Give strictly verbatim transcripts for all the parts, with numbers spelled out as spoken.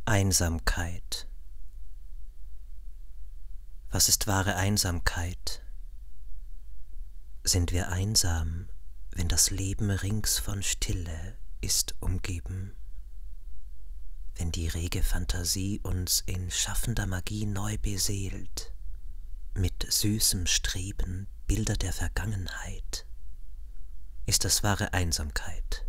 Einsamkeit. Was ist wahre Einsamkeit? Sind wir einsam, wenn das Leben rings von Stille ist umgeben? Wenn die rege Fantasie uns in schaffender Magie neu beseelt, mit süßem Streben Bilder der Vergangenheit? Ist das wahre Einsamkeit?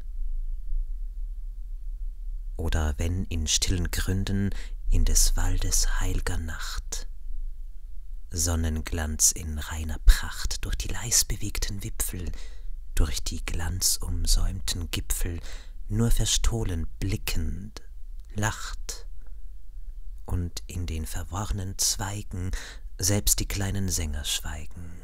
Oder wenn in stillen Gründen in des Waldes heilger Nacht Sonnenglanz in reiner Pracht durch die leis bewegten Wipfel, durch die glanzumsäumten Gipfel nur verstohlen blickend lacht und in den verworrenen Zweigen selbst die kleinen Sänger schweigen.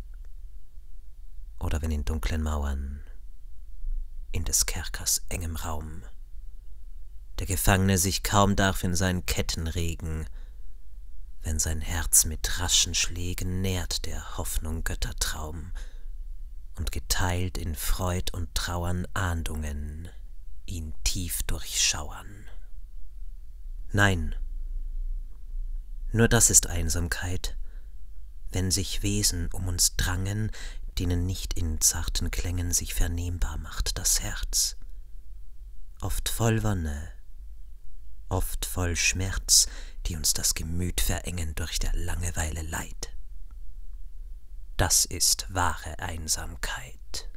Oder wenn in dunklen Mauern, in des Kerkers engem Raum, der Gefangene sich kaum darf in seinen Ketten regen, wenn sein Herz mit raschen Schlägen nährt der Hoffnung Göttertraum und geteilt in Freud und Trauern Ahndungen ihn tief durchschauern. Nein, nur das ist Einsamkeit, wenn sich Wesen um uns drangen, denen nicht in zarten Klängen sich vernehmbar macht das Herz, oft voll Wonne, oft voll Schmerz, die uns das Gemüt verengen durch der Langeweile Leid. Das ist wahre Einsamkeit.